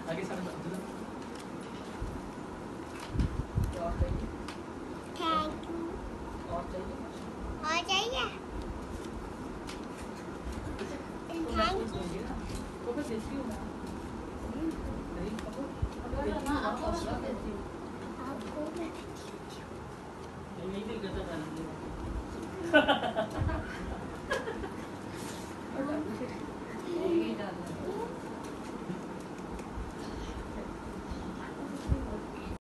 आगे सारे बच्चे थैंक यू। और चाहिए? Thank you. तो मैं देखती हूँ ना। नहीं,